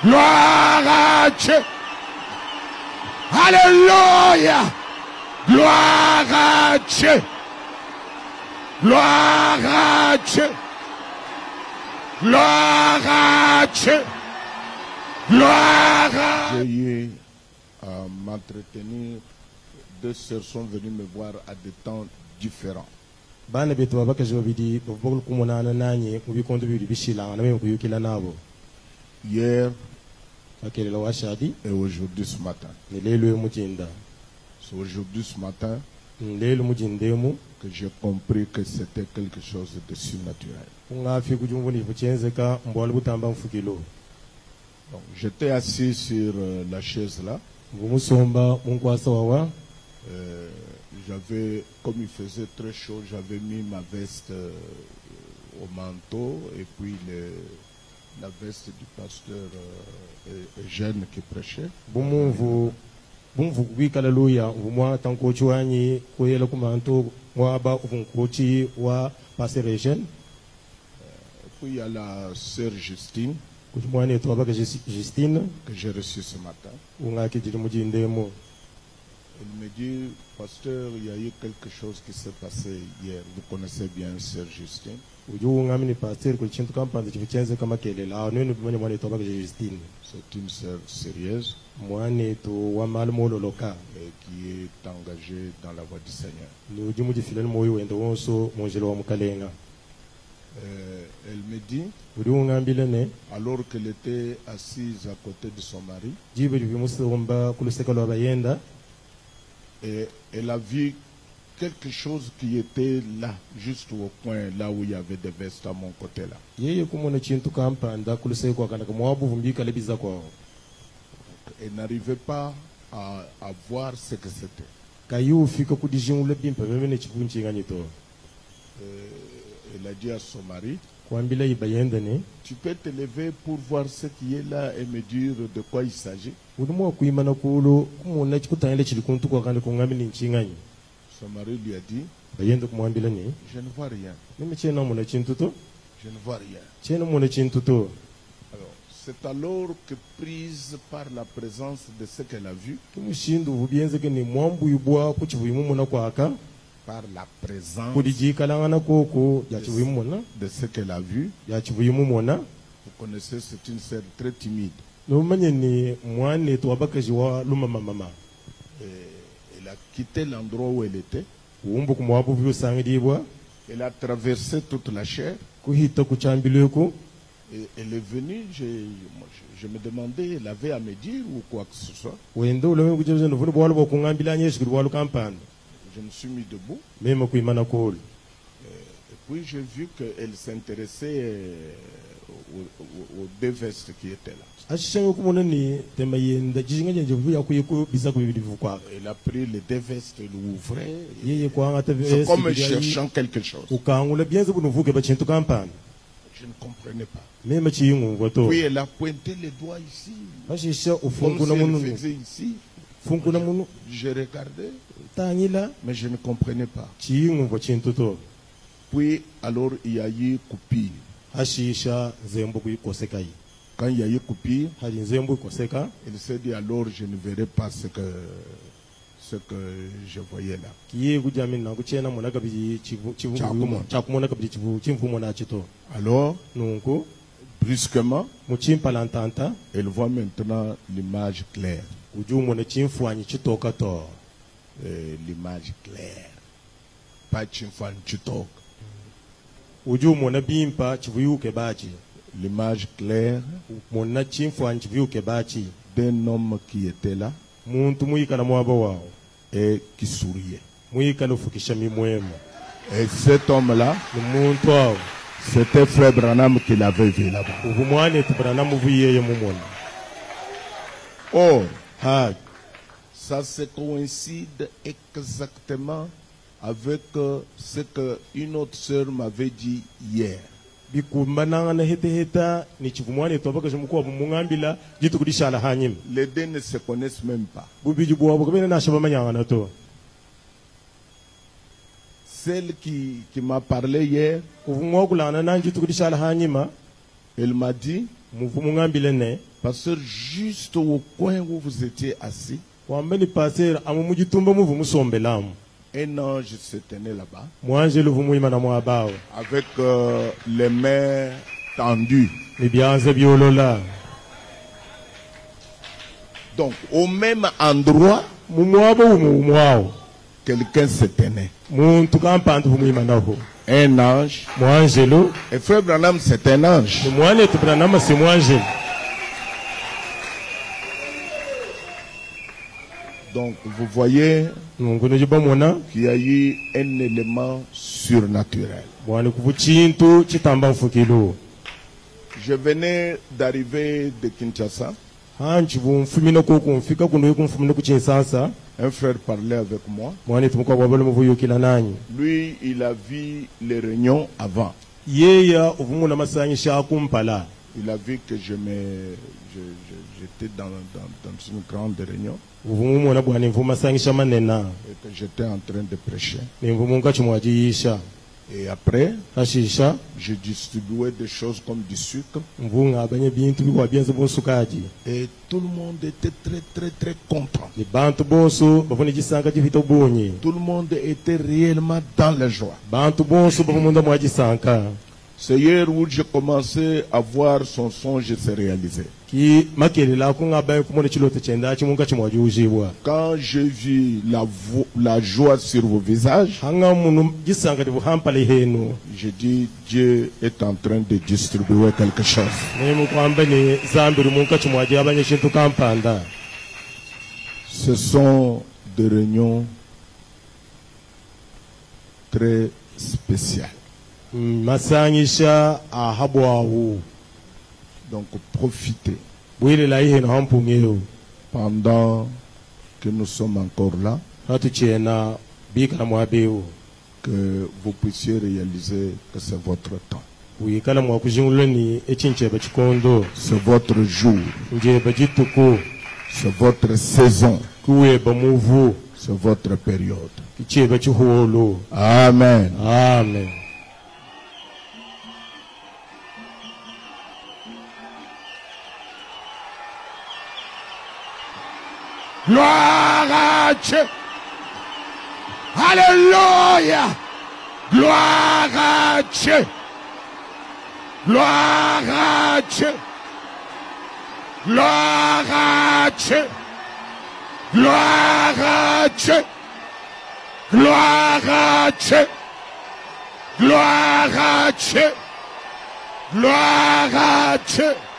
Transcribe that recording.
Gloire à Dieu. Alléluia. Gloire à Dieu. Gloire à Dieu. Gloire à Dieu. Gloire à Dieu. J'ai eu à m'entretenir. Deux sœurs sont venues me voir à des temps différents. Hier et aujourd'hui ce matin. C'est aujourd'hui ce matin que j'ai compris que c'était quelque chose de surnaturel. Donc, j'étais assis sur la chaise là. J'avais, comme il faisait très chaud, j'avais mis ma veste au manteau et puis la veste du pasteur Eugène qui prêchait. Puis il y a la sœur Justine que j'ai reçue ce matin. Elle me dit, pasteur, il y a eu quelque chose qui s'est passé hier. Vous connaissez bien sœur Justine. C'est une sœur sérieuse et qui est engagée dans la voie du Seigneur. Elle me dit, alors qu'elle était assise à côté de son mari, et elle a vu quelque chose qui était là, juste au coin, là où il y avait des vestes à mon côté là. Elle n'arrivait pas à voir ce que c'était. Elle a dit à son mari, tu peux te lever pour voir ce qui est là et me dire de quoi il s'agit. Son mari lui a dit, je ne vois rien. Je ne vois rien. Alors, c'est alors que, prise par la présence de ce qu'elle a vu, par la présence de ce qu'elle a vu, vous connaissez, c'est une sœur très timide. Elle a quitté l'endroit où elle était. Elle a traversé toute la chair. Et elle est venue, je me demandais, elle avait à me dire ou quoi que ce soit. Je me suis mis debout. Et puis j'ai vu qu'elle s'intéressait aux deux vestes qui étaient là. Elle a pris les deux vestes, elle l'ouvrait. C'est comme cherchant quelque chose. Je ne comprenais pas. Puis elle a pointé les doigts ici. Comme si elle faisait ici. Je regardais, mais je ne comprenais pas. Puis alors il y a eu coupure. Quand il y a eu coupure, elle s'est dit alors je ne verrai pas ce que je voyais là. Alors, brusquement, elle voit maintenant l'image claire. L'image claire. Pas Chimfan Chitok. L'image claire d'un homme qui était là et qui souriait. Et cet homme-là, c'était Frère Branham qui l'avait vu là-bas. Oh, ça se coïncide exactement avec ce qu'une autre sœur m'avait dit hier. Les deux ne se connaissent même pas. Celle qui m'a parlé hier, Il m'a dit, pasteur, juste au coin où vous étiez assis, un ange se tenait là-bas, avec les mains tendues. Donc, au même endroit, quelqu'un se tenait. Un ange. Et frère Branham, c'est un ange. Donc, vous voyez qu'il y a eu un élément surnaturel. Je venais d'arriver de Kinshasa. Un frère parlait avec moi. Lui, il a vu les réunions avant. Il a vu que j'étais dans une grande réunion. Et que j'étais en train de prêcher. Et après, je distribuais des choses comme du sucre. Et tout le monde était très content. Tout le monde était réellement dans la joie. C'est hier où j'ai commencé à voir son songe se réaliser. Quand j'ai vu la joie sur vos visages, j'ai dit, Dieu est en train de distribuer quelque chose. Ce sont des réunions très spéciales. Donc profitez pendant que nous sommes encore là, que vous puissiez réaliser que c'est votre temps. C'est votre jour. C'est votre saison. C'est votre période. Amen. Amen. Gloire à Dieu. Alléluia. Gloire à Dieu. Gloire à Dieu. Gloire à Dieu. Gloire à Dieu. Gloire à Dieu. Gloire à Dieu. Gloire à Dieu.